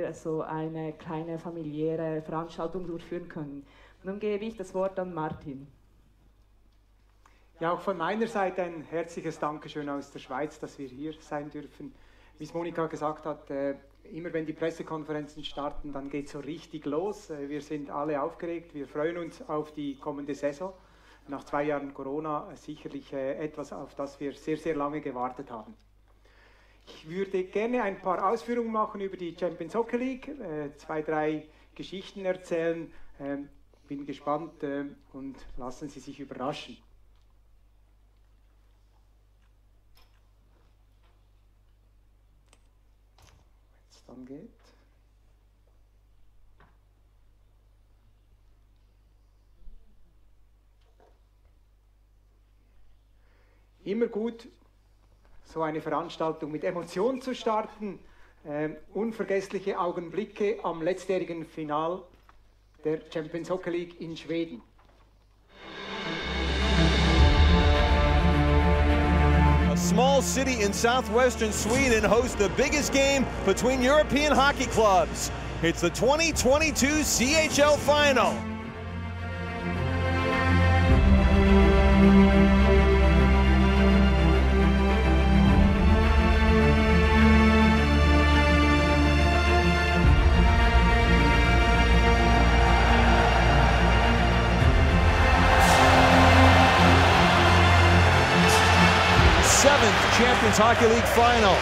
wir so eine kleine familiäre Veranstaltung durchführen können. Nun gebe ich das Wort an Martin. Ja, auch von meiner Seite ein herzliches Dankeschön aus der Schweiz, dass wir hier sein dürfen. Wie es Monika gesagt hat, immer wenn die Pressekonferenzen starten, dann geht es so richtig los. Wir sind alle aufgeregt, wir freuen uns auf die kommende Saison. Nach 2 Jahren Corona sicherlich etwas, auf das wir sehr, sehr lange gewartet haben. Ich würde gerne ein paar Ausführungen machen über die Champions Hockey League, 2, 3 Geschichten erzählen. Bin gespannt und lassen Sie sich überraschen. Dann geht. Immer gut, so eine Veranstaltung mit Emotionen zu starten. Unvergessliche Augenblicke am letztjährigen Final der Champions Hockey League in Schweden. A small city in southwestern Sweden hosts the biggest game between European hockey clubs. It's the 2022 CHL Final. Champions Hockey League final.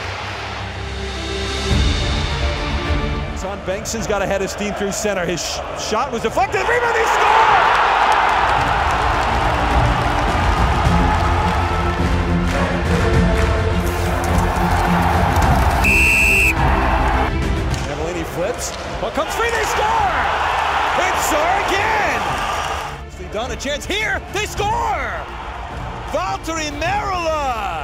Son Bengtson's got a head of steam through center. His shot was deflected. Rebound, he scored! Evelini flips. Puck comes free. They score! It's Saar again! Nicely done. A chance here. They score! Valtteri Merula!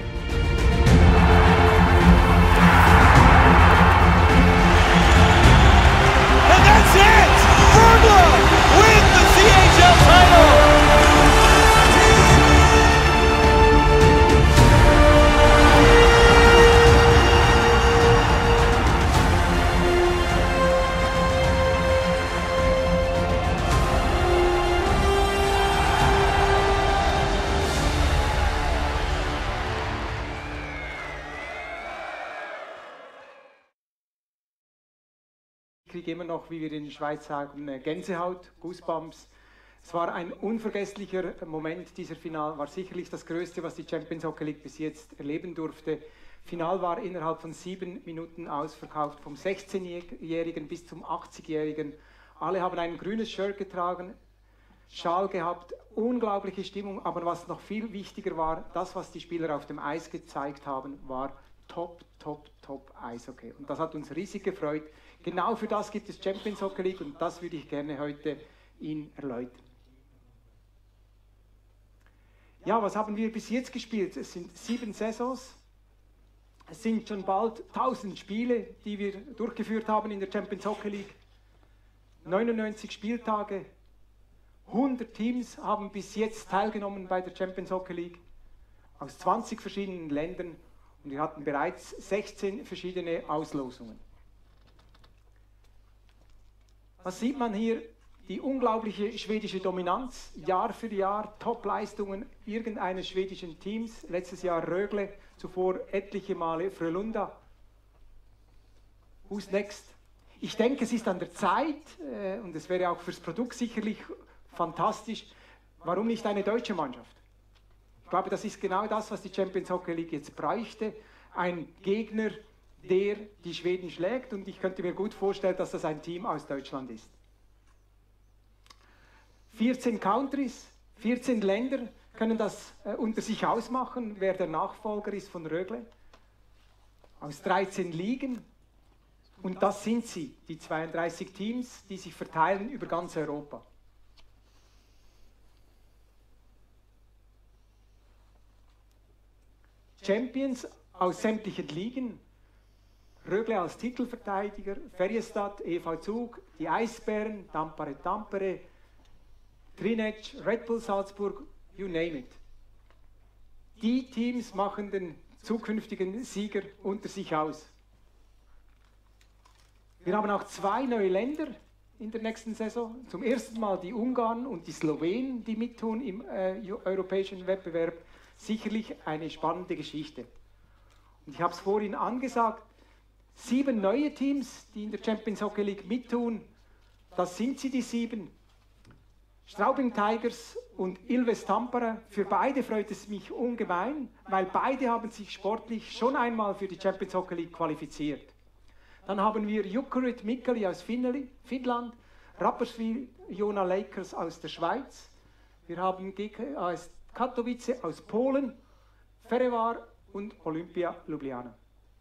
And that's it! Merula wins the CHL title! Ich kriege immer noch, wie wir in der Schweiz sagen, Gänsehaut, Goosebumps. Es war ein unvergesslicher Moment, dieser Final war sicherlich das Größte, was die Champions Hockey League bis jetzt erleben durfte. Final war innerhalb von 7 Minuten ausverkauft, vom 16-Jährigen bis zum 80-Jährigen. Alle haben ein grünes Shirt getragen, Schal gehabt, unglaubliche Stimmung, aber was noch viel wichtiger war, das, was die Spieler auf dem Eis gezeigt haben, war top Eishockey. Und das hat uns riesig gefreut. Genau für das gibt es Champions Hockey League und das würde ich gerne heute Ihnen erläutern. Ja, was haben wir bis jetzt gespielt? Es sind 7 Saisons. Es sind schon bald 1000 Spiele, die wir durchgeführt haben in der Champions Hockey League. 99 Spieltage. 100 Teams haben bis jetzt teilgenommen bei der Champions Hockey League. Aus 20 verschiedenen Ländern. Und wir hatten bereits 16 verschiedene Auslosungen. Was sieht man hier? Die unglaubliche schwedische Dominanz, Jahr für Jahr, Top-Leistungen irgendeines schwedischen Teams. Letztes Jahr Rögle, zuvor etliche Male Frölunda. Who's next? Ich denke, es ist an der Zeit, und es wäre auch fürs Produkt sicherlich fantastisch, warum nicht eine deutsche Mannschaft? Ich glaube, das ist genau das, was die Champions Hockey League jetzt bräuchte. Ein Gegner, der die Schweden schlägt, und ich könnte mir gut vorstellen, dass das ein Team aus Deutschland ist. 14 Countries, 14 Länder können das unter sich ausmachen, wer der Nachfolger ist von Rögle. Aus 13 Ligen, und das sind sie, die 32 Teams, die sich verteilen über ganz Europa. Champions aus sämtlichen Ligen. Rögle als Titelverteidiger, Färjestad, EV Zug, die Eisbären, Tampere, Trinec, Red Bull Salzburg, you name it. Die Teams machen den zukünftigen Sieger unter sich aus. Wir haben auch 2 neue Länder in der nächsten Saison. Zum ersten Mal die Ungarn und die Slowenen, die mittun im europäischen Wettbewerb. Sicherlich eine spannende Geschichte. Und ich habe es vorhin angesagt, 7 neue Teams, die in der Champions Hockey League mittun. Das sind sie, die 7. Straubing Tigers und Ilves Tampere. Für beide freut es mich ungemein, weil beide haben sich sportlich schon einmal für die Champions Hockey League qualifiziert. Dann haben wir Jukurit Mikkeli aus Finnland, Rapperswil Jona Lakers aus der Schweiz. Wir haben GKAS Katowice aus Polen, Ferevar und Olympia Ljubljana.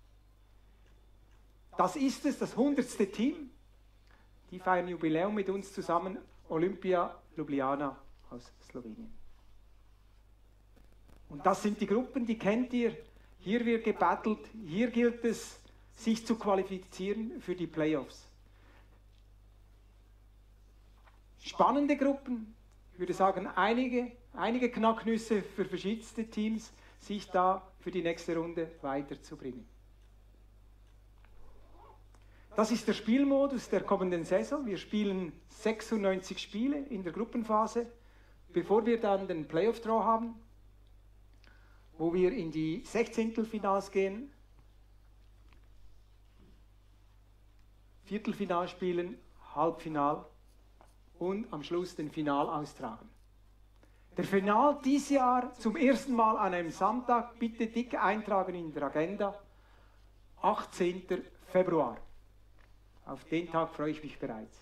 Das ist es, das 100. Team. Die feiern Jubiläum mit uns zusammen, Olympia Ljubljana aus Slowenien. Und das sind die Gruppen, die kennt ihr. Hier wird gebattelt, hier gilt es, sich zu qualifizieren für die Playoffs. Spannende Gruppen, ich würde sagen, einige Knacknüsse für verschiedenste Teams, sich da für die nächste Runde weiterzubringen. Das ist der Spielmodus der kommenden Saison. Wir spielen 96 Spiele in der Gruppenphase, bevor wir dann den Playoff-Draw haben, wo wir in die 16. gehen, Viertelfinal spielen, Halbfinal und am Schluss den Final austragen. Der Final dieses Jahr zum ersten Mal an einem Sonntag, bitte dick eintragen in der Agenda, 18. Februar. Auf den Tag freue ich mich bereits.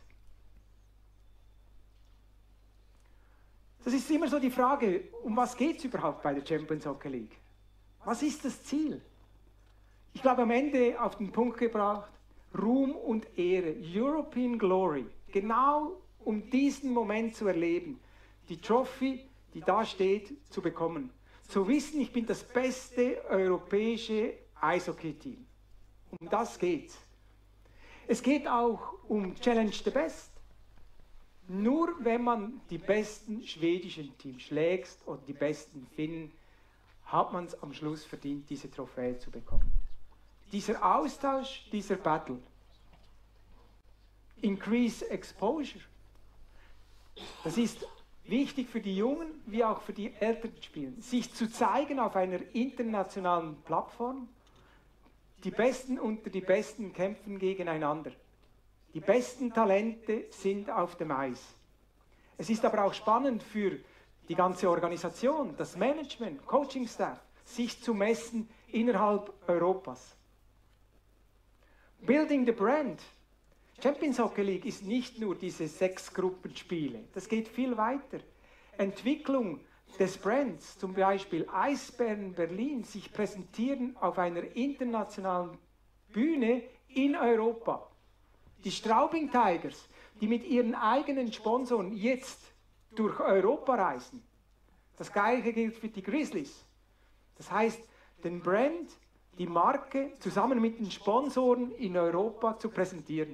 Das ist immer so die Frage, um was geht es überhaupt bei der Champions Hockey League? Was ist das Ziel? Ich glaube, am Ende auf den Punkt gebracht, Ruhm und Ehre, European Glory, genau um diesen Moment zu erleben, die Trophy, die da steht, zu bekommen. Zu wissen, ich bin das beste europäische Eishockey-Team. Um das geht's. Es geht auch um Challenge the Best. Nur wenn man die besten schwedischen Teams schlägt oder die besten Finnen, hat man es am Schluss verdient, diese Trophäe zu bekommen. Dieser Austausch, dieser Battle. Increase Exposure. Das ist wichtig für die Jungen wie auch für die älteren Spieler. Sich zu zeigen auf einer internationalen Plattform. Die Besten unter die Besten kämpfen gegeneinander. Die besten Talente sind auf dem Eis. Es ist aber auch spannend für die ganze Organisation, das Management, Coaching-Staff, sich zu messen innerhalb Europas. Building the Brand. Champions Hockey League ist nicht nur diese 6 Gruppenspiele. Das geht viel weiter. Entwicklung des Brands, zum Beispiel Eisbären Berlin, sich präsentieren auf einer internationalen Bühne in Europa. Die Straubing Tigers, die mit ihren eigenen Sponsoren jetzt durch Europa reisen. Das Gleiche gilt für die Grizzlies. Das heißt, den Brand, die Marke zusammen mit den Sponsoren in Europa zu präsentieren.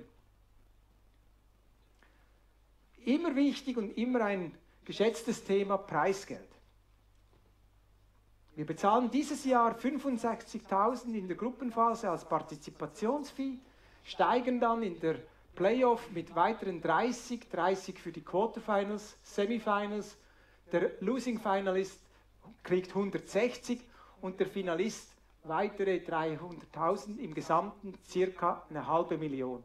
Immer wichtig und immer ein geschätztes Thema, Preisgeld. Wir bezahlen dieses Jahr 65.000 in der Gruppenphase als Partizipationsfee, steigen dann in der Playoff mit weiteren 30 für die Quarterfinals, Semifinals. Der Losing Finalist kriegt 160 und der Finalist weitere 300.000, im Gesamten circa 500.000.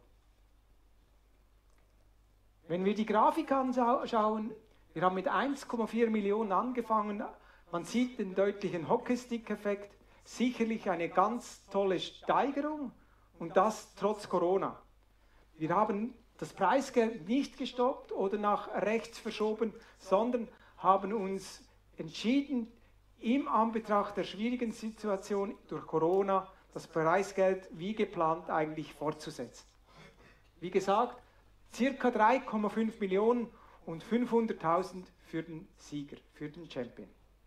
Wenn wir die Grafik anschauen, wir haben mit 1,4 Millionen angefangen, man sieht den deutlichen Hockeystick-Effekt, sicherlich eine ganz tolle Steigerung und das trotz Corona. Wir haben das Preisgeld nicht gestoppt oder nach rechts verschoben, sondern haben uns entschieden, im Anbetracht der schwierigen Situation durch Corona das Preisgeld wie geplant eigentlich fortzusetzen. Wie gesagt, circa 3,5 Millionen und 500.000 für den Sieger, für den Champion.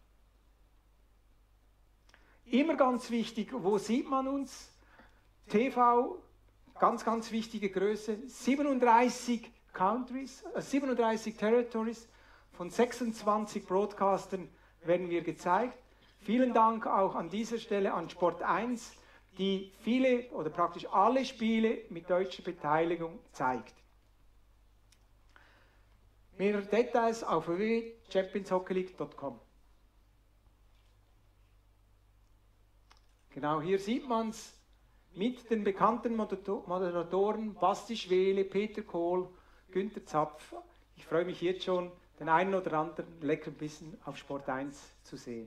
Immer ganz wichtig, wo sieht man uns? TV, ganz wichtige Größe, 37 Countries, 37 Territories, von 26 Broadcastern werden wir gezeigt. Vielen Dank auch an dieser Stelle an Sport 1, die viele oder praktisch alle Spiele mit deutscher Beteiligung zeigt. Mehr Details auf www.championshockeyleague.com. Genau, hier sieht man es mit den bekannten Moderatoren Basti Schwele, Peter Kohl, Günther Zapf. Ich freue mich jetzt schon, den einen oder anderen leckeren Bissen auf Sport 1 zu sehen.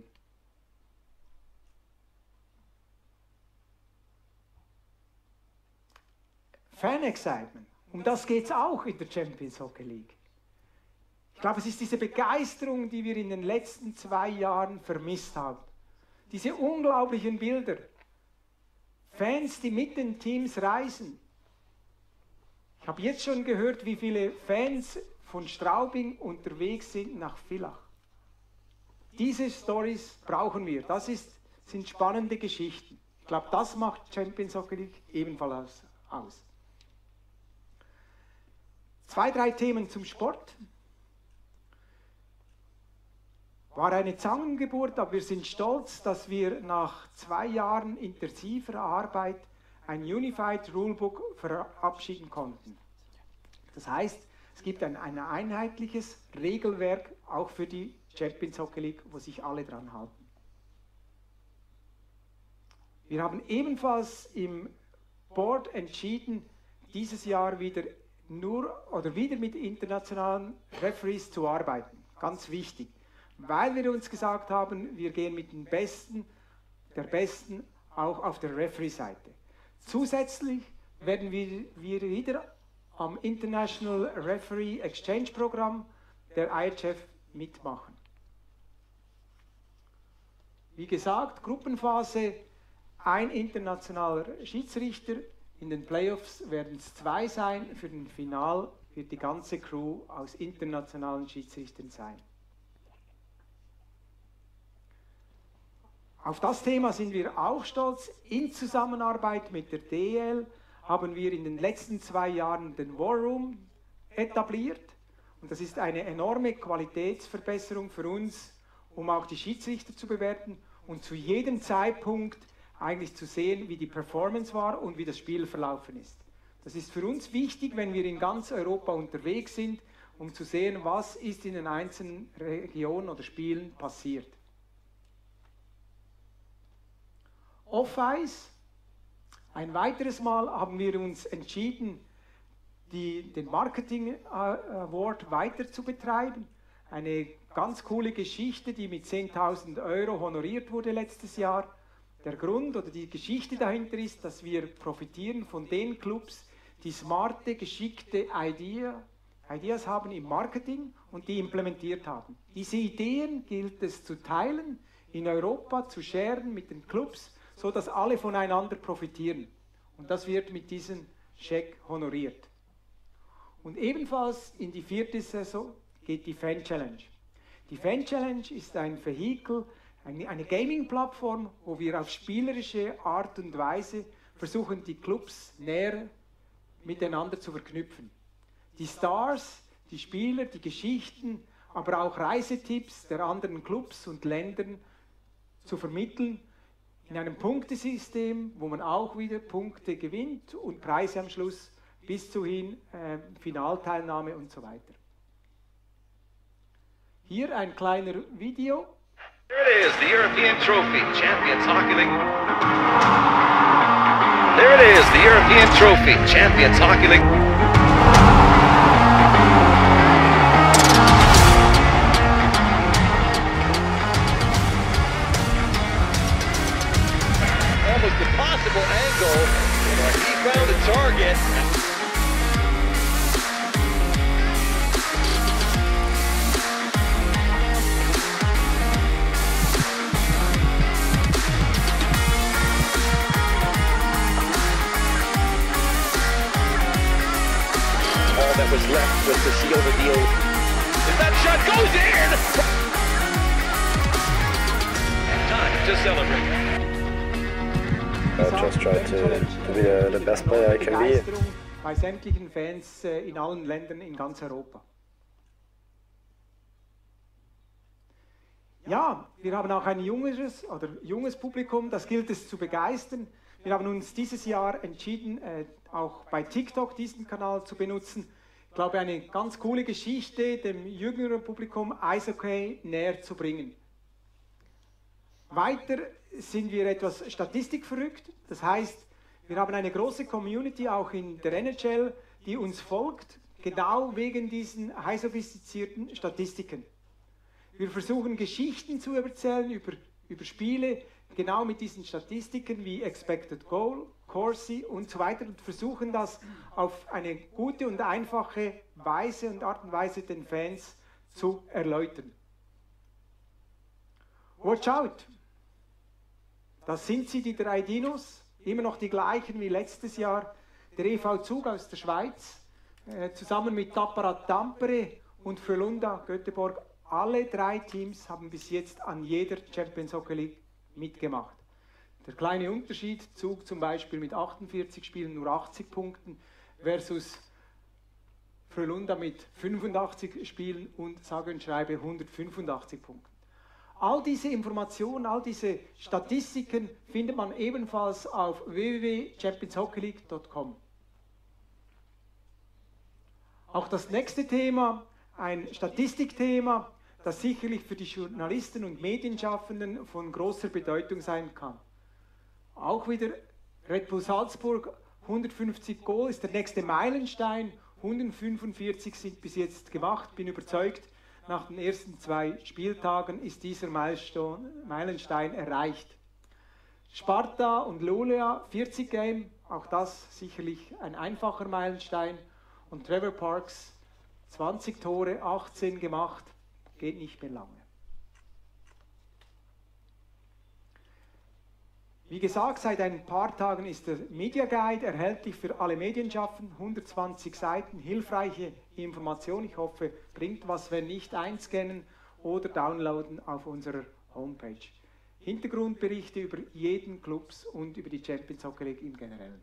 Fan-Excitement, um das geht es auch in der Champions Hockey League. Ich glaube, es ist diese Begeisterung, die wir in den letzten 2 Jahren vermisst haben. Diese unglaublichen Bilder. Fans, die mit den Teams reisen. Ich habe jetzt schon gehört, wie viele Fans von Straubing unterwegs sind nach Villach. Diese Stories brauchen wir. Das sind spannende Geschichten. Ich glaube, das macht Champions Hockey League ebenfalls aus. 2, 3 Themen zum Sport. War eine Zangengeburt, aber wir sind stolz, dass wir nach 2 Jahren intensiver Arbeit ein Unified Rulebook verabschieden konnten. Das heißt, es gibt ein einheitliches Regelwerk auch für die Champions Hockey League, wo sich alle dran halten. Wir haben ebenfalls im Board entschieden, dieses Jahr wieder mit internationalen Referees zu arbeiten. Ganz wichtig. Weil wir uns gesagt haben, wir gehen mit den Besten, der Besten auch auf der Referee-Seite. Zusätzlich werden wir wieder am International Referee Exchange Programm der IHF mitmachen. Wie gesagt, Gruppenphase, ein internationaler Schiedsrichter, in den Playoffs werden es 2 sein, für den Final wird die ganze Crew aus internationalen Schiedsrichtern sein. Auf das Thema sind wir auch stolz. In Zusammenarbeit mit der DEL haben wir in den letzten 2 Jahren den War Room etabliert. Und das ist eine enorme Qualitätsverbesserung für uns, um auch die Schiedsrichter zu bewerten und zu jedem Zeitpunkt eigentlich zu sehen, wie die Performance war und wie das Spiel verlaufen ist. Das ist für uns wichtig, wenn wir in ganz Europa unterwegs sind, um zu sehen, was ist in den einzelnen Regionen oder Spielen passiert. Off-Ice. Ein weiteres Mal haben wir uns entschieden, den Marketing Award weiter zu betreiben. Eine ganz coole Geschichte, die mit 10.000 € honoriert wurde letztes Jahr. Der Grund oder die Geschichte dahinter ist, dass wir profitieren von den Clubs, die smarte, geschickte Ideas haben im Marketing und die implementiert haben. Diese Ideen gilt es zu teilen, in Europa zu sharen mit den Clubs, so dass alle voneinander profitieren. Und das wird mit diesem Scheck honoriert. Und ebenfalls in die 4. Saison geht die Fan Challenge. Die Fan Challenge ist ein Vehikel, eine Gaming-Plattform, wo wir auf spielerische Art und Weise versuchen, die Clubs näher miteinander zu verknüpfen. Die Stars, die Spieler, die Geschichten, aber auch Reisetipps der anderen Clubs und Ländern zu vermitteln, in einem Punktesystem, wo man auch wieder Punkte gewinnt und Preise am Schluss bis hin Finalteilnahme und so weiter. Hier ein kleiner Video. There it is, the European Trophy, Champions Hockey League. There it is, the European Trophy, Champions Hockey League. Almost impossible angle. He found a target. That was left was to seal the deal. If that shot goes in! Time to celebrate. I just try to be the best player I can be. Bei sämtlichen Fans in allen Ländern in ganz Europa. Ja, wir haben auch ein junges Publikum, das gilt es zu begeistern. Wir haben uns dieses Jahr entschieden, auch bei TikTok diesen Kanal zu benutzen. Ich glaube, eine ganz coole Geschichte, dem jüngeren Publikum Eishockey näher zu bringen. Weiter sind wir etwas statistikverrückt. Das heißt, wir haben eine große Community auch in der NHL, die uns folgt, genau wegen diesen high sophistizierten Statistiken. Wir versuchen Geschichten zu erzählen über Spiele, genau mit diesen Statistiken wie Expected Goal, Corsi und so weiter und versuchen das auf eine gute und einfache Weise und Art und Weise den Fans zu erläutern. Watch out! Das sind sie, die 3 Dinos, immer noch die gleichen wie letztes Jahr. Der EV Zug aus der Schweiz, zusammen mit Tapparat Tampere und Frölunda Göteborg. Alle 3 Teams haben bis jetzt an jeder Champions Hockey League mitgemacht. Der kleine Unterschied, Zug zum Beispiel mit 48 Spielen nur 80 Punkten versus Frölunda mit 85 Spielen und sage und schreibe 185 Punkten. All diese Informationen, all diese Statistiken findet man ebenfalls auf www.championshockeyleague.com. Auch das nächste Thema, ein Statistikthema, das sicherlich für die Journalisten und Medienschaffenden von großer Bedeutung sein kann. Auch wieder Red Bull Salzburg, 150 Goal ist der nächste Meilenstein, 145 sind bis jetzt gemacht, bin überzeugt, nach den ersten 2 Spieltagen ist dieser Meilenstein erreicht. Sparta und Luleå, 40 Game, auch das sicherlich ein einfacher Meilenstein. Und Trevor Parks, 20 Tore, 18 gemacht, geht nicht mehr lange. Wie gesagt, seit ein paar Tagen ist der Media Guide erhältlich für alle Medienschaffenden, 120 Seiten, hilfreiche Information. Ich hoffe, bringt was, wenn nicht, einscannen oder downloaden auf unserer Homepage. Hintergrundberichte über jeden Clubs und über die Champions Hockey League im Generellen.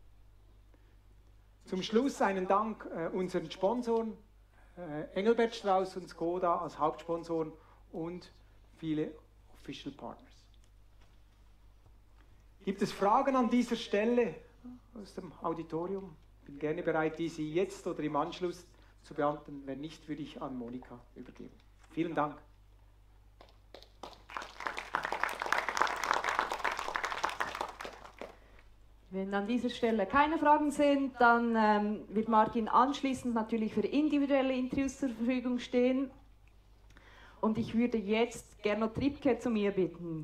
Zum Schluss einen Dank unseren Sponsoren, Engelbert Strauss und Skoda als Hauptsponsoren und viele Official Partners. Gibt es Fragen an dieser Stelle aus dem Auditorium? Ich bin gerne bereit, diese jetzt oder im Anschluss zu beantworten. Wenn nicht, würde ich an Monika übergeben. Vielen Dank. Wenn an dieser Stelle keine Fragen sind, dann wird Martin anschließend natürlich für individuelle Interviews zur Verfügung stehen. Und ich würde jetzt Gernot Triebke zu mir bitten.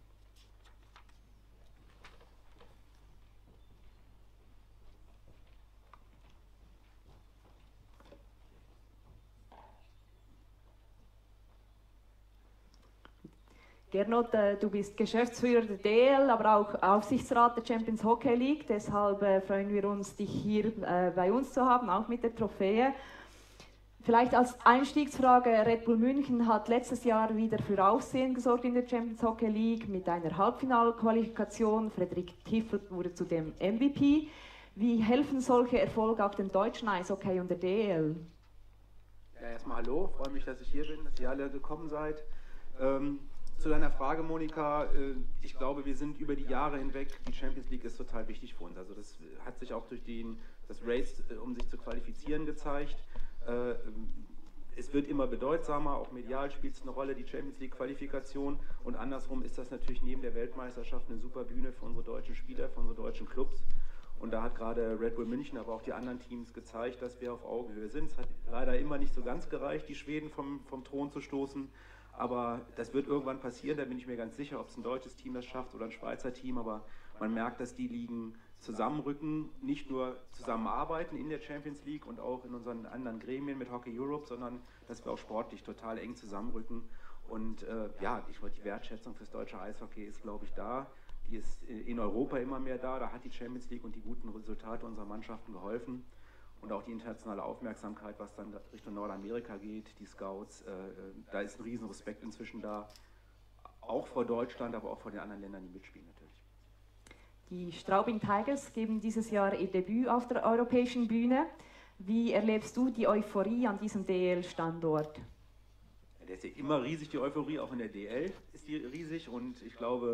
Gernot, du bist Geschäftsführer der DL, aber auch Aufsichtsrat der Champions Hockey League. Deshalb freuen wir uns, dich hier bei uns zu haben, auch mit der Trophäe. Vielleicht als Einstiegsfrage, Red Bull München hat letztes Jahr wieder für Aufsehen gesorgt in der Champions Hockey League mit einer Halbfinalqualifikation. Frederik Tiffelt wurde zudem MVP. Wie helfen solche Erfolge auch dem deutschen Eishockey und der DL? Ja, erstmal hallo, freue mich, dass ich hier bin, dass ihr alle gekommen seid. Zu deiner Frage, Monika, ich glaube, wir sind über die Jahre hinweg, die Champions League ist total wichtig für uns. Also das hat sich auch durch das Race, um sich zu qualifizieren, gezeigt. Es wird immer bedeutsamer, auch medial spielt es eine Rolle, die Champions League Qualifikation. Und andersrum ist das natürlich neben der Weltmeisterschaft eine super Bühne für unsere deutschen Spieler, für unsere deutschen Clubs. Und da hat gerade Red Bull München, aber auch die anderen Teams gezeigt, dass wir auf Augenhöhe sind. Es hat leider immer nicht so ganz gereicht, die Schweden vom Thron zu stoßen. Aber das wird irgendwann passieren, da bin ich mir ganz sicher, ob es ein deutsches Team das schafft oder ein Schweizer Team. Aber man merkt, dass die Ligen zusammenrücken, nicht nur zusammenarbeiten in der Champions League und auch in unseren anderen Gremien mit Hockey Europe, sondern dass wir auch sportlich total eng zusammenrücken. Und ja, die Wertschätzung fürs deutsche Eishockey ist, glaube ich, da. Die ist in Europa immer mehr da. Da hat die Champions League und die guten Resultate unserer Mannschaften geholfen. Und auch die internationale Aufmerksamkeit, was dann Richtung Nordamerika geht, die Scouts, da ist ein riesen Respekt inzwischen da, auch vor Deutschland, aber auch vor den anderen Ländern, die mitspielen natürlich. Die Straubing Tigers geben dieses Jahr ihr Debüt auf der europäischen Bühne. Wie erlebst du die Euphorie an diesem DL-Standort? Ja, der ist ja immer riesig, die Euphorie, auch in der DL ist die riesig und ich glaube,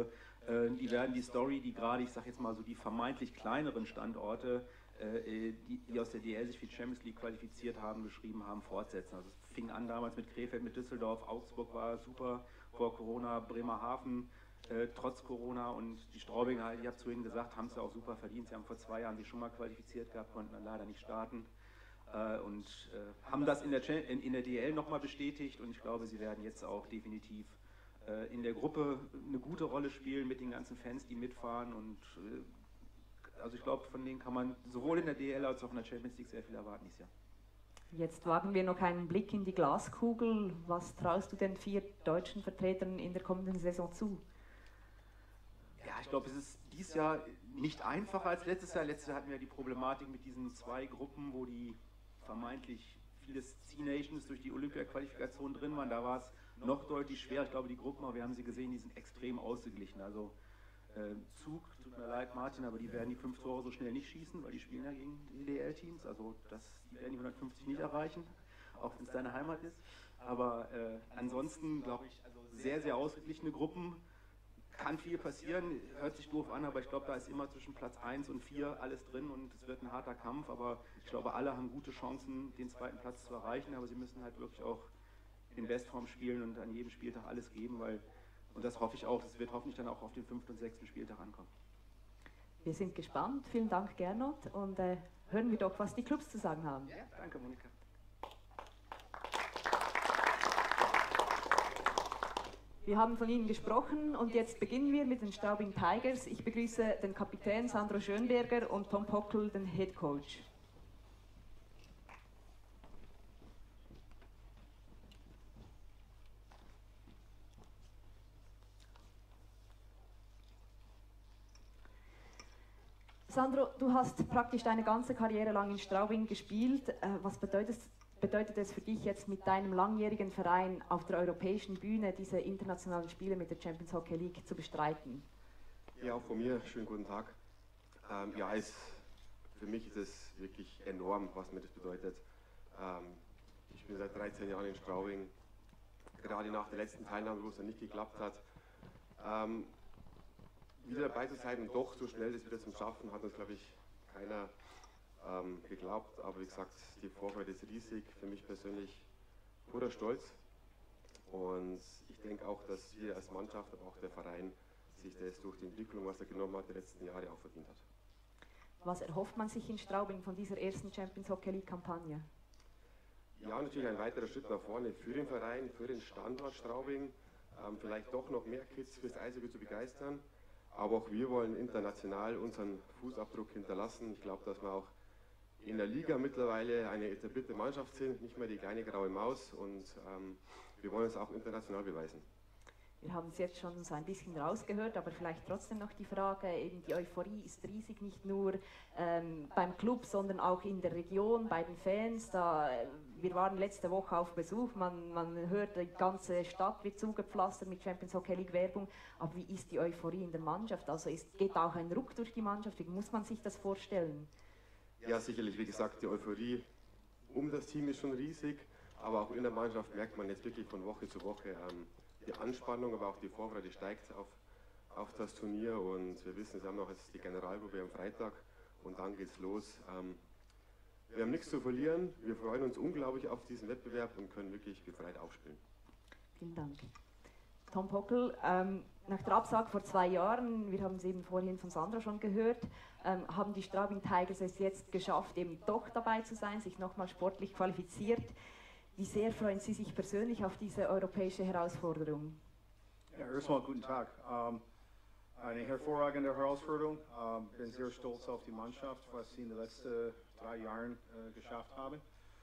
Die werden die Story, die gerade, ich sage jetzt mal so, die vermeintlich kleineren Standorte, die aus der DL sich für die Champions League qualifiziert haben, geschrieben haben, fortsetzen. Also es fing an damals mit Krefeld, mit Düsseldorf, Augsburg war super vor Corona, Bremerhaven trotz Corona und die Straubinger, ich habe es vorhin gesagt, haben es ja auch super verdient. Sie haben vor 2 Jahren sich schon mal qualifiziert gehabt, konnten dann leider nicht starten und haben das in der DL nochmal bestätigt und ich glaube, sie werden jetzt auch definitiv in der Gruppe eine gute Rolle spielen mit den ganzen Fans, die mitfahren und also ich glaube, von denen kann man sowohl in der DL als auch in der Champions League sehr viel erwarten dieses Jahr. Jetzt wagen wir noch einen Blick in die Glaskugel. Was traust du den 4 deutschen Vertretern in der kommenden Saison zu? Ja, ich glaube, es ist dieses Jahr nicht einfacher als letztes Jahr. Letztes Jahr hatten wir die Problematik mit diesen 2 Gruppen, wo die vermeintlich viele C-Nations durch die Olympia-Qualifikation drin waren. Da war es noch deutlich schwerer. Ich glaube, die Gruppen, aber wir haben sie gesehen, die sind extrem ausgeglichen. Also Zug, tut mir leid, Martin, aber die werden die 5 Tore so schnell nicht schießen, weil die spielen ja gegen die DL-Teams. Also die werden die 150 nicht erreichen, auch wenn es deine Heimat ist. Aber ansonsten, glaube ich, also sehr, sehr ausgeglichene Gruppen. Kann viel passieren, hört sich doof an, aber ich glaube, da ist immer zwischen Platz 1 und 4 alles drin und es wird ein harter Kampf, aber ich glaube, alle haben gute Chancen, den 2. Platz zu erreichen, aber sie müssen halt wirklich auch in Bestform spielen und an jedem Spieltag alles geben, weil, und das hoffe ich auch, das wird hoffentlich dann auch auf den 5. und 6. Spieltag ankommen. Wir sind gespannt, vielen Dank Gernot und hören wir doch, was die Clubs zu sagen haben. Ja, danke Monika. Wir haben von Ihnen gesprochen und jetzt beginnen wir mit den Straubing Tigers. Ich begrüße den Kapitän Sandro Schönberger und Tom Pockel, den Head Coach. Sandro, du hast praktisch deine ganze Karriere lang in Straubing gespielt. Was bedeutet es für dich jetzt mit deinem langjährigen Verein auf der europäischen Bühne diese internationalen Spiele mit der Champions Hockey League zu bestreiten? Ja, auch von mir, schönen guten Tag. Für mich ist es wirklich enorm, was mir das bedeutet. Ich bin seit 13 Jahren in Straubing, gerade nach der letzten Teilnahme, wo es dann nicht geklappt hat. Wieder dabei zu sein und doch so schnell das wieder zum Schaffen, hat uns, glaube ich, keiner geglaubt, aber wie gesagt, die Vorfreude ist riesig, für mich persönlich purer Stolz und ich denke auch, dass wir als Mannschaft, aber auch der Verein sich das durch die Entwicklung, was er genommen hat, die letzten Jahre auch verdient hat. Was erhofft man sich in Straubing von dieser ersten Champions Hockey League Kampagne? Ja, natürlich ein weiterer Schritt nach vorne für den Verein, für den Standort Straubing, vielleicht doch noch mehr Kids fürs Eishockey zu begeistern, aber auch wir wollen international unseren Fußabdruck hinterlassen. Ich glaube, dass wir auch in der Liga mittlerweile eine etablierte Mannschaft sind, nicht mehr die kleine graue Maus und wir wollen es auch international beweisen. Wir haben es jetzt schon so ein bisschen rausgehört, aber vielleicht trotzdem noch die Frage, eben die Euphorie ist riesig, nicht nur beim Club, sondern auch in der Region, bei den Fans. Wir waren letzte Woche auf Besuch, man hört, die ganze Stadt wird zugepflastert mit Champions Hockey League Werbung, aber wie ist die Euphorie in der Mannschaft? Also geht auch ein Ruck durch die Mannschaft, wie muss man sich das vorstellen? Ja, sicherlich, wie gesagt, die Euphorie um das Team ist schon riesig, aber auch in der Mannschaft merkt man jetzt wirklich von Woche zu Woche die Anspannung, aber auch die Vorfreude steigt auf das Turnier und wir wissen, wir haben noch jetzt die Generalprobe am Freitag und dann geht's los. Wir haben nichts zu verlieren, wir freuen uns unglaublich auf diesen Wettbewerb und können wirklich befreit aufspielen. Vielen Dank. Tom Pockel, nach der Absage vor 2 Jahren, wir haben es eben vorhin von Sandra schon gehört, haben die Straubing Tigers es jetzt geschafft, eben doch dabei zu sein, sich nochmal sportlich qualifiziert. Wie sehr freuen Sie sich persönlich auf diese europäische Herausforderung? Ja, erstmal guten Tag. Eine hervorragende Herausforderung. Ich bin sehr stolz auf die Mannschaft, was sie in den letzten 3 Jahren geschafft haben.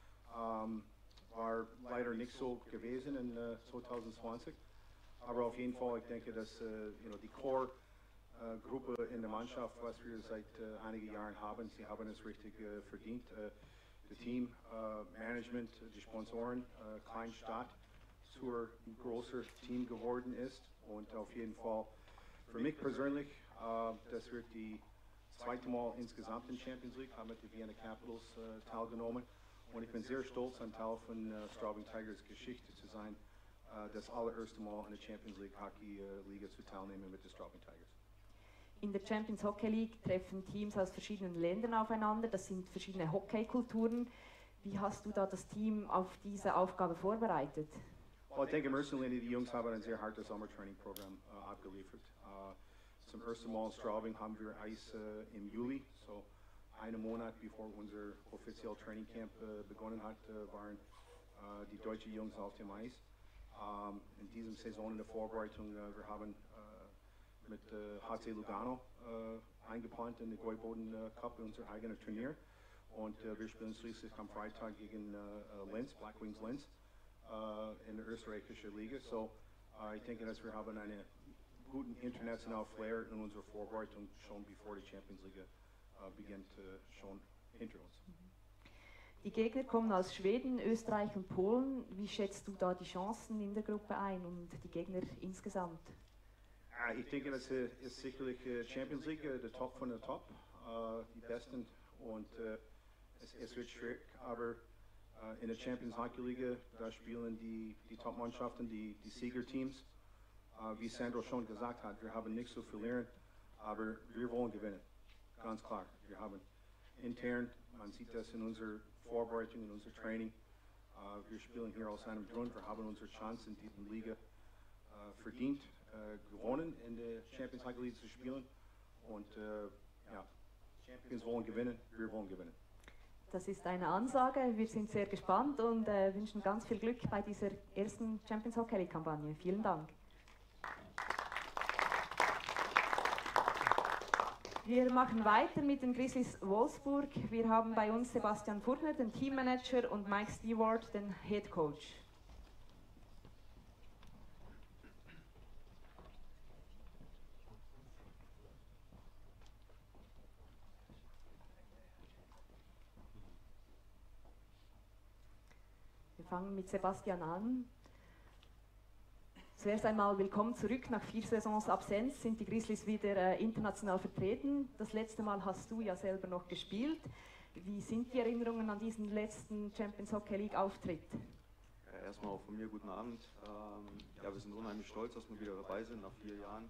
War leider nicht so gewesen in 2020. Aber auf jeden Fall, ich denke, dass die Core-Gruppe in der Mannschaft, was wir seit einigen Jahren haben, sie haben es richtig verdient. Das Team, Management, die Sponsoren, Kleinstadt zur großer Team geworden ist und auf jeden Fall für mich persönlich, das wird die 2. Mal insgesamt in Champions League, haben mit den Vienna Capitals teilgenommen und ich bin sehr stolz, ein Teil von Straubing Tigers Geschichte zu sein das allererste Mal in der Champions League Hockey Liga zu teilnehmen mit den Straubing Tigers. In der Champions Hockey League treffen Teams aus verschiedenen Ländern aufeinander. Das sind verschiedene Hockeykulturen. Wie hast du da das Team auf diese Aufgabe vorbereitet? Ich denke, im ersten Linie, die Jungs haben ein sehr hartes Sommertraining-Programm abgeliefert. Zum ersten Mal in Straubing haben wir Eis im Juli, so einen Monat bevor unser offizielles Trainingcamp begonnen hat, waren die deutschen Jungs auf dem Eis. In dieser Saison in der Vorbereitung, wir haben mit HC Lugano eingeplant in den Gäuboden Cup, unser eigenes Turnier. Und wir spielen schließlich am Freitag gegen Linz, Black Wings Linz, in der österreichischen Liga. So, ich denke, dass wir haben einen guten internationalen Flair in unserer Vorbereitung schon bevor die Champions League beginnt, schon hinter uns. Die Gegner kommen aus Schweden, Österreich und Polen. Wie schätzt du da die Chancen in der Gruppe ein und die Gegner insgesamt? Ich denke, das ist sicherlich Champions League, der Top von der Top, die Besten. Und es wird schwierig, aber in der Champions Hockey Liga, da spielen die Top-Mannschaften, die Siegerteams. Wie Sandro schon gesagt hat, wir haben nichts zu verlieren, aber wir wollen gewinnen. Ganz klar. Wir haben intern, man sieht das in unserer Vorbereitung, in unserem Training. Wir spielen hier aus einem Grund, wir haben unsere Chance in dieser Liga verdient, gewonnen, in der Champions Hockey League zu spielen. Und ja, Champions wollen gewinnen, wir wollen gewinnen. Das ist eine Ansage. Wir sind sehr gespannt und wünschen ganz viel Glück bei dieser ersten Champions Hockey League Kampagne. Vielen Dank. Wir machen weiter mit den Grizzlies Wolfsburg. Wir haben bei uns Sebastian Furtner, den Teammanager, und Mike Stewart, den Head Coach. Wir fangen mit Sebastian an. Zuerst einmal willkommen zurück. Nach 4 Saisons Absenz sind die Grizzlies wieder international vertreten. Das letzte Mal hast du ja selber noch gespielt. Wie sind die Erinnerungen an diesen letzten Champions Hockey League Auftritt? Erstmal auch von mir guten Abend. Ja, wir sind unheimlich stolz, dass wir wieder dabei sind nach 4 Jahren.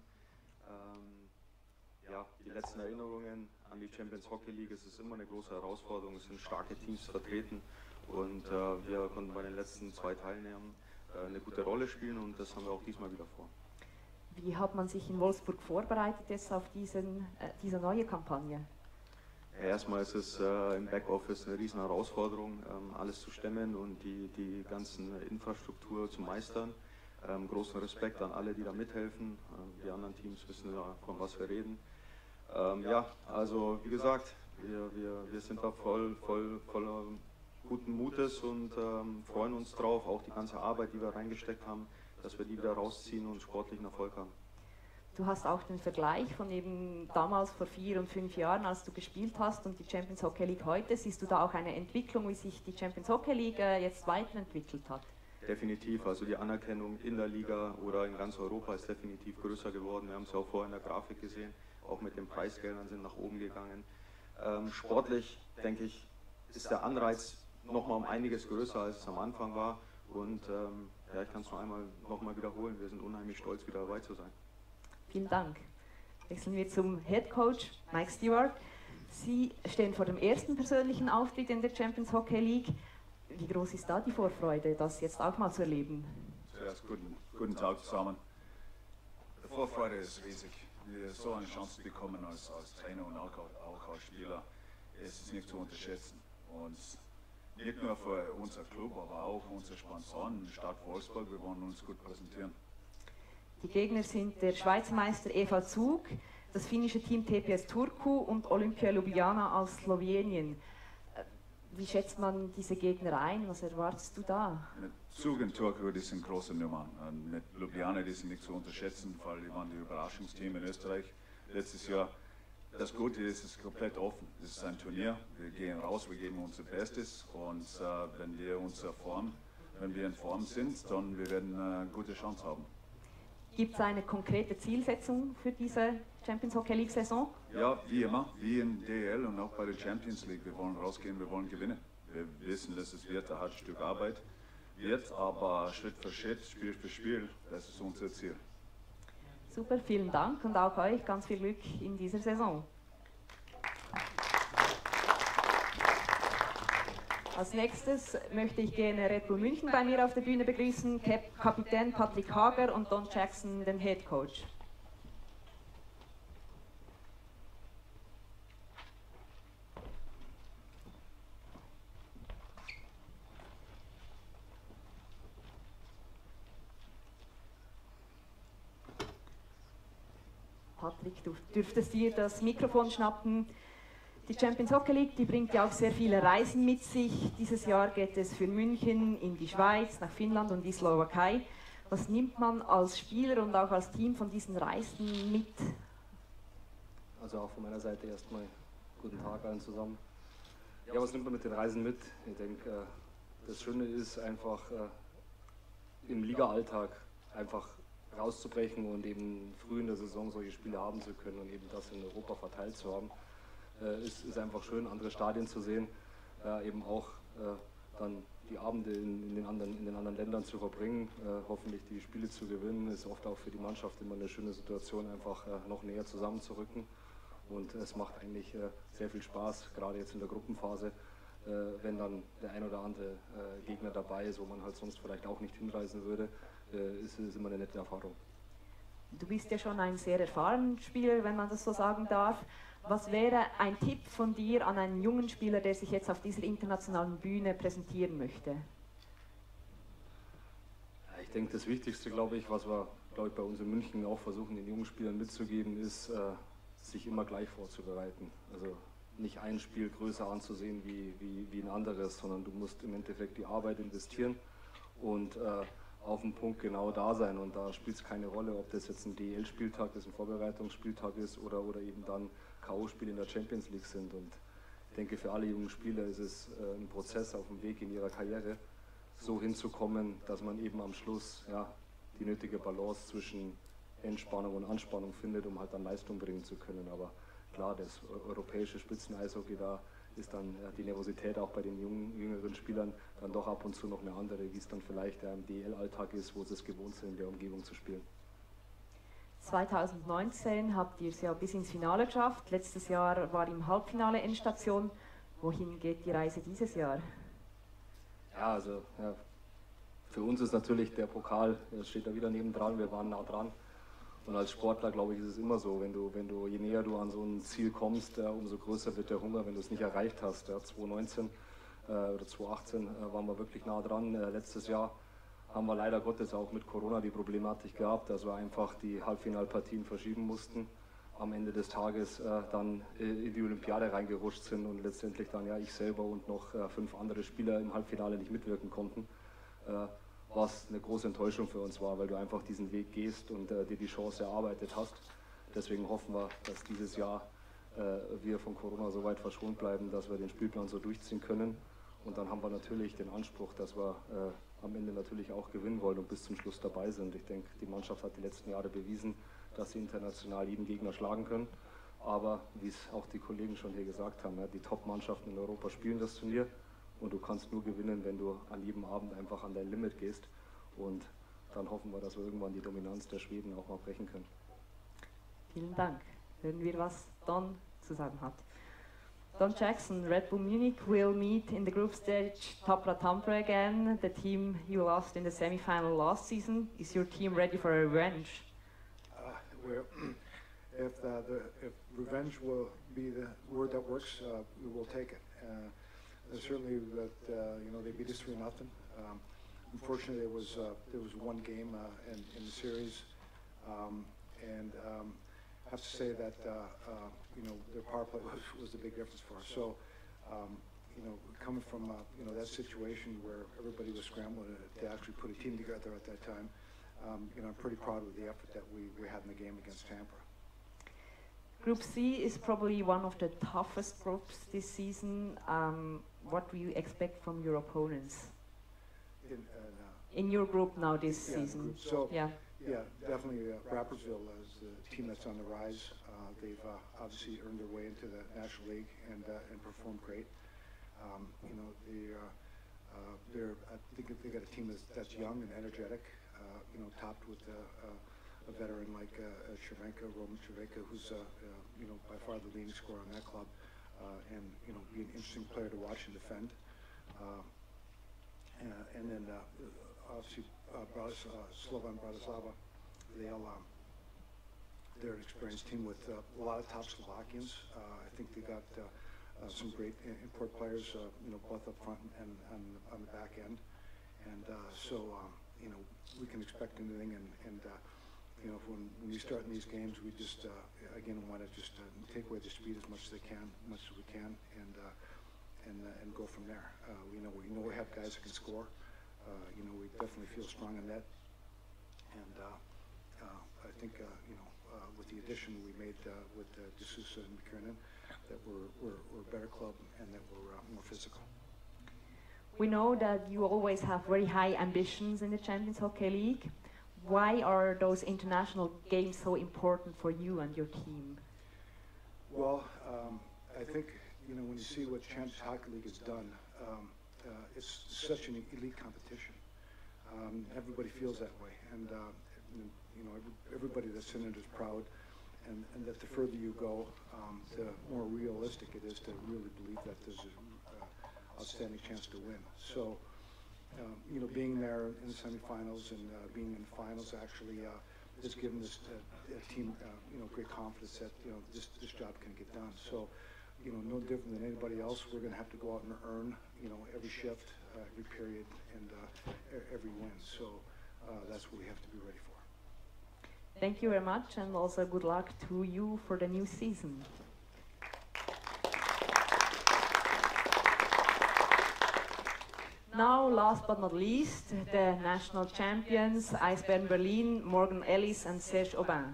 Ja, die letzten Erinnerungen an die Champions Hockey League, es ist immer eine große Herausforderung. Es sind starke Teams vertreten und wir konnten bei den letzten 2 Teilnehmern eine gute Rolle spielen und das haben wir auch diesmal wieder vor. Wie hat man sich in Wolfsburg vorbereitet jetzt auf diese neue Kampagne? Ja, erstmal ist es im Backoffice eine riesen Herausforderung, alles zu stemmen und die ganzen Infrastruktur zu meistern. Großen Respekt an alle, die da mithelfen. Die anderen Teams wissen ja, von was wir reden. Ja, also wie gesagt, wir sind da voller guten Mutes und freuen uns drauf, auch die ganze Arbeit, die wir reingesteckt haben, dass wir die wieder rausziehen und sportlichen Erfolg haben. Du hast auch den Vergleich von eben damals vor 4 und 5 Jahren, als du gespielt hast, und die Champions Hockey League heute. Siehst du da auch eine Entwicklung, wie sich die Champions Hockey League jetzt weiterentwickelt hat? Definitiv, also die Anerkennung in der Liga oder in ganz Europa ist definitiv größer geworden. Wir haben es ja auch vorher in der Grafik gesehen, auch mit den Preisgeldern sind nach oben gegangen. Sportlich, denke ich, ist der Anreiz nochmal um einiges größer, als es am Anfang war. Und ja, ich kann es noch einmal wiederholen. Wir sind unheimlich stolz, wieder dabei zu sein. Vielen Dank. Wechseln wir zum Head Coach Mike Stewart. Sie stehen vor dem ersten persönlichen Auftritt in der Champions Hockey League. Wie groß ist da die Vorfreude, das jetzt auch mal zu erleben? Zuerst guten Tag zusammen. Die Vorfreude ist riesig. Wir so eine Chance bekommen als Trainer und auch als Spieler. Es ist nicht zu unterschätzen. Und nicht nur für unser Club, aber auch unsere Sponsoren, Stadt Wolfsburg, wir wollen uns gut präsentieren. Die Gegner sind der Schweizer Meister EV Zug, das finnische Team TPS Turku und Olympia Ljubljana aus Slowenien. Wie schätzt man diese Gegner ein? Was erwartest du da? Mit Zug und Turku, die sind große Nummern. Und mit Ljubljana, die sind nicht zu unterschätzen, weil die waren die Überraschungsteam in Österreich letztes Jahr. Das Gute ist, es ist komplett offen. Es ist ein Turnier. Wir gehen raus, wir geben unser Bestes und wenn wir in Form sind, dann wir werden eine gute Chance haben. Gibt es eine konkrete Zielsetzung für diese Champions Hockey League Saison? Ja, wie immer, wie in DEL und auch bei der Champions League. Wir wollen rausgehen, wir wollen gewinnen. Wir wissen, dass es wird ein hartes Stück Arbeit. wird, aber Schritt für Schritt, Spiel für Spiel, das ist unser Ziel. Super, vielen Dank und auch euch ganz viel Glück in dieser Saison. Als nächstes möchte ich gerne Red Bull München bei mir auf der Bühne begrüßen, Kapitän Patrick Hager und Don Jackson, den Head Coach. Patrick, du dürftest dir das Mikrofon schnappen. Die Champions Hockey League, die bringt ja auch sehr viele Reisen mit sich. Dieses Jahr geht es für München in die Schweiz, nach Finnland und die Slowakei. Was nimmt man als Spieler und auch als Team von diesen Reisen mit? Also auch von meiner Seite erstmal guten Tag allen zusammen. Ja, was nimmt man mit den Reisen mit? Ich denke, das Schöne ist einfach im Liga-Alltag einfach rauszubrechen und eben früh in der Saison solche Spiele haben zu können und eben das in Europa verteilt zu haben. Ist einfach schön, andere Stadien zu sehen, eben auch dann die Abende in den anderen Ländern zu verbringen, hoffentlich die Spiele zu gewinnen, ist oft auch für die Mannschaft immer eine schöne Situation, einfach noch näher zusammenzurücken und es macht eigentlich sehr viel Spaß, gerade jetzt in der Gruppenphase, wenn dann der ein oder andere Gegner dabei ist, wo man halt sonst vielleicht auch nicht hinreisen würde, ist es immer eine nette Erfahrung. Du bist ja schon ein sehr erfahrener Spieler, wenn man das so sagen darf. Was wäre ein Tipp von dir an einen jungen Spieler, der sich jetzt auf dieser internationalen Bühne präsentieren möchte? Ich denke, das Wichtigste, glaube ich, was wir bei uns in München auch versuchen, den jungen Spielern mitzugeben, ist, sich immer gleich vorzubereiten. Also nicht ein Spiel größer anzusehen wie ein anderes, sondern du musst im Endeffekt die Arbeit investieren und auf den Punkt genau da sein. Und da spielt es keine Rolle, ob das jetzt ein DEL-Spieltag ist, ein Vorbereitungsspieltag ist oder eben dann K.O.-Spiele in der Champions League sind. Und ich denke, für alle jungen Spieler ist es ein Prozess auf dem Weg in ihrer Karriere, so hinzukommen, dass man eben am Schluss die nötige Balance zwischen Entspannung und Anspannung findet, um halt dann Leistung bringen zu können. Aber klar, das europäische Spitzen-Eishockey, da ist dann die Nervosität auch bei den jüngeren Spielern dann doch ab und zu noch eine andere, wie es dann vielleicht im DEL-Alltag ist, wo sie es gewohnt sind, in der Umgebung zu spielen. 2019 habt ihr es ja bis ins Finale geschafft. Letztes Jahr war im Halbfinale Endstation. Wohin geht die Reise dieses Jahr? Ja, also für uns ist natürlich der Pokal, das steht da wieder nebendran, wir waren nah dran. Und als Sportler, glaube ich, ist es immer so, je näher du an so ein Ziel kommst, umso größer wird der Hunger, wenn du es nicht erreicht hast. 2019 oder 2018 waren wir wirklich nah dran. Letztes Jahr haben wir leider Gottes auch mit Corona die Problematik gehabt, dass wir einfach die Halbfinalpartien verschieben mussten. Am Ende des Tages dann in die Olympiade reingerutscht sind und letztendlich dann ich selber und noch 5 andere Spieler im Halbfinale nicht mitwirken konnten. Was eine große Enttäuschung für uns war, weil du einfach diesen Weg gehst und dir die Chance erarbeitet hast. Deswegen hoffen wir, dass dieses Jahr wir von Corona so weit verschont bleiben, dass wir den Spielplan so durchziehen können. Und dann haben wir natürlich den Anspruch, dass wir am Ende natürlich auch gewinnen wollen und bis zum Schluss dabei sind. Ich denke, die Mannschaft hat die letzten Jahre bewiesen, dass sie international jeden Gegner schlagen können. Aber wie es auch die Kollegen schon hier gesagt haben, die Top-Mannschaften in Europa spielen das Turnier. Und du kannst nur gewinnen, wenn du an jedem Abend einfach an dein Limit gehst. Und dann hoffen wir, dass wir irgendwann die Dominanz der Schweden auch mal brechen können. Vielen Dank. Hören wir, was Don zu sagen hat. Don Jackson, Red Bull Munich will meet in the group stage Tampere Tampere again, the team you lost in the semi-final last season. Is your team ready for a revenge? If revenge will be the word that works, we will take it. Certainly, that they beat us 3-0. Unfortunately, there was one game in the series, and I have to say that their power play was the big difference for us. So, coming from that situation where everybody was scrambling to actually put a team together at that time, I'm pretty proud of the effort that we had in the game against Tampere. Group C is probably one of the toughest groups this season. What do you expect from your opponents? In your group now this season? So, yeah, definitely Rapperswil is the team that's on the rise. They've obviously earned their way into the National League and performed great. I think they got a team that's young and energetic, you know, topped with a veteran like Cervenka, Roman Cervenka, who's you know, by far the leading scorer on that club, and you know, be an interesting player to watch and defend. And then obviously Slovan Bratislava, they're an experienced team with a lot of top Slovakians. I think they got some great import players, you know, both up front and on the back end. And so, you know, we can expect anything. And you know, when we start in these games, we just, again, want to just take away the speed as much as we can, and go from there. We know we have guys that can score. You know, we definitely feel strong in that. And I think, you know, with the addition we made with De Sousa and McKiernan, that we're a better club and that we're more physical. We know that you always have very high ambitions in the Champions Hockey League. Why are those international games so important for you and your team? Well, I think, you know, when you see what Champions Hockey League has done, it's such an elite competition. Everybody feels that way, and you know, everybody that's in it is proud, and that the further you go, the more realistic it is to really believe that there's an outstanding chance to win. So, you know, being there in the semifinals and being in the finals actually has given this team, you know, great confidence that, you know, this job can get done. So, you know, no different than anybody else, we're going to have to go out and earn, you know, every shift, every period, and every win. So that's what we have to be ready for. Thank you very much, and also good luck to you for the new season. Now, last but not least, the national champions, Eisbären Berlin, Morgan Ellis and Serge Aubin.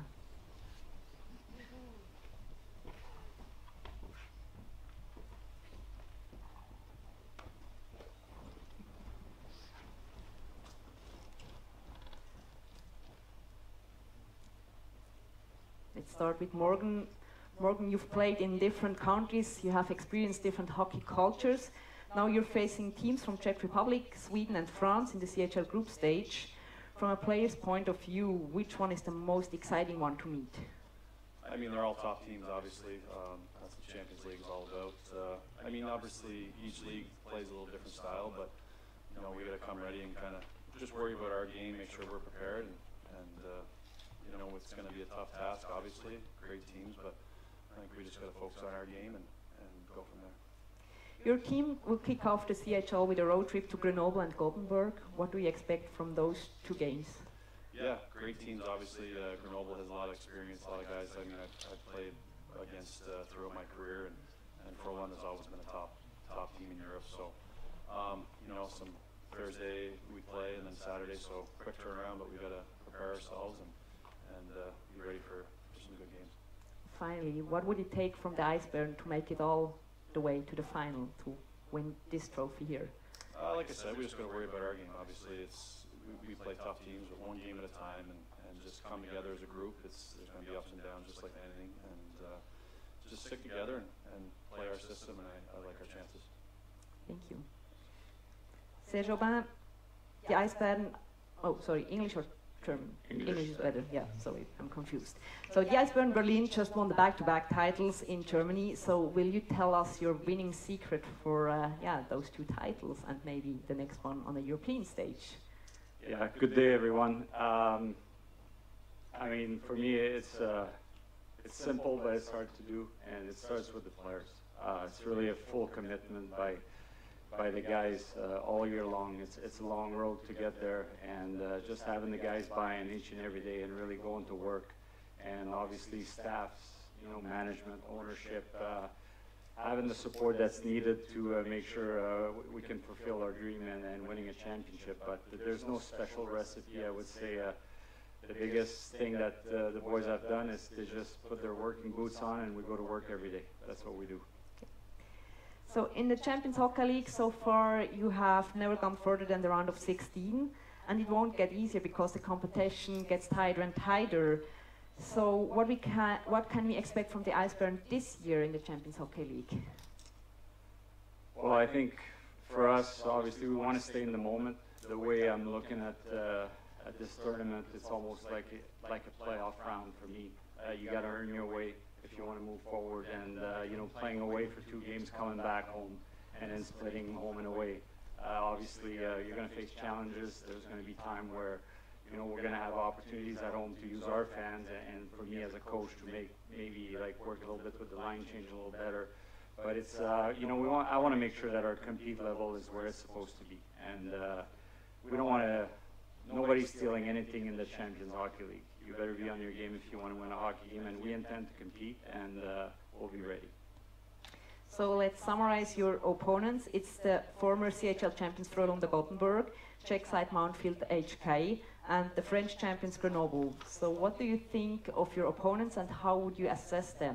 Let's start with Morgan. Morgan, you've played in different countries, you have experienced different hockey cultures. Now you're facing teams from Czech Republic, Sweden and France in the CHL group stage. From a player's point of view, which one is the most exciting one to meet? I mean, they're all top teams, obviously. That's what Champions League is all about. I mean, obviously, each league plays a little different style, but, you know, we got to come ready and kind of just worry about our game, make sure we're prepared, and you know, it's going to be a tough task, obviously, great teams, but I think we just got to focus on our game and go from there. Your team will kick off the CHL with a road trip to Grenoble and Gothenburg. What do you expect from those two games? Yeah, great teams, obviously. Grenoble has a lot of experience, a lot of guys. I mean, I've played against throughout my career, and Pro 1 has always been a top team in Europe. So, you know, some Thursday we play, and then Saturday, so quick turnaround, but we got to prepare ourselves and be ready for some good games. Finally, what would it take from the Eisbären to make it all the way to the final to win this trophy here? Like I said, we just got to worry about our game. Obviously, we play tough teams, but one game at a time, and just come together as a group. There's going to be ups and downs, just like anything, and just stick together and play our system, and I like our chances. Thank you. Serge Aubin, the Eisbären. Oh, sorry, English or German? English is better, yeah, sorry, I'm confused. So the Eisbären Berlin just won the back-to-back titles in Germany, so will you tell us your winning secret for those two titles and maybe the next one on the European stage? Yeah, good day everyone. I mean, for me it's simple, but it's hard to do, and it starts with the players. It's really a full commitment by the guys all year long. It's a long road to get there, and just having the guys buying each and every day and really going to work, and obviously staffs, you know, management, ownership, having the support that's needed to make sure we can fulfill our dream and winning a championship. But there's no special recipe. I would say the biggest thing that the boys have done is to just put their working boots on, and we go to work every day. That's what we do. So in the Champions Hockey League so far, you have never gone further than the round of 16, and it won't get easier because the competition gets tighter and tighter. So what can we expect from the Eisbären this year in the Champions Hockey League? Well, I think for us, obviously, we want to stay in the moment. The way I'm looking at this tournament, it's almost like a playoff round for me. You got to earn your way if you want to move forward, and you know, playing away for 2 games, coming back home, and then splitting home and away. Obviously, you're going to face challenges. There's going to be time where, you know, we're going to have opportunities at home to use our fans, and for me as a coach to maybe like work a little bit with the line change a little better. But it's you know, I want to make sure that our compete level is where it's supposed to be, and we don't want to. Nobody's stealing anything in the Champions Hockey League. You better be on your game if you want to win a hockey game, and we intend to compete, and we'll be ready. So let's summarize your opponents. It's the former CHL champions Frölunda Gothenburg, Czech side Mountfield HK, and the French champions Grenoble. So what do you think of your opponents, and how would you assess them?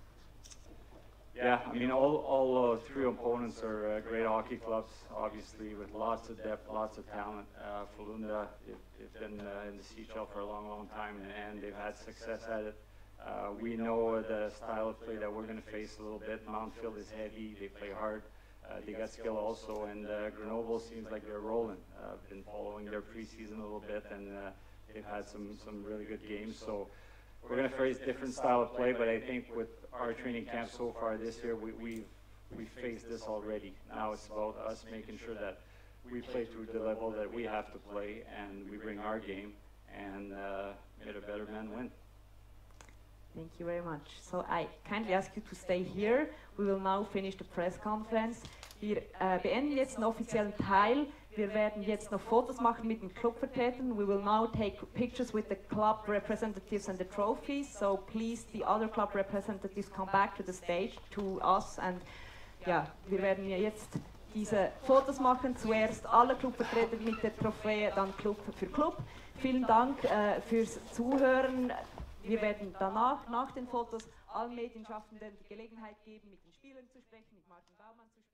Yeah, I mean, all 3 opponents are great hockey clubs, obviously, with lots of depth, lots of talent. Frölunda, they've been in the CHL for a long, long time, and they've had success at it. We know the style of play that we're going to face a little bit. Mountfield is heavy, they play hard, they got skill also, and Grenoble seems like they're rolling. I've been following their preseason a little bit, and they've had some really good games. So we're going to face different style of play, but I think with our training camp so far this year, we've faced this already. Now it's about us making sure that we play to the level that we have to play, and we bring our game, and let a better man win. Thank you very much. So I kindly ask you to stay here. We will now finish the press conference. Wir beenden jetzt den offiziellen Teil. Wir werden jetzt noch Fotos machen mit den Clubvertretern. We will now take pictures with the club representatives and the trophies. So please, the other club representatives come back to the stage to us. And ja, wir werden jetzt diese Fotos machen. Zuerst alle Clubvertreter mit der Trophäe, dann Club für Club. Vielen Dank fürs Zuhören. Wir werden danach, nach den Fotos, allen Medienschaffenden die Gelegenheit geben, mit den Spielern zu sprechen, mit Martin Baumann zu sprechen.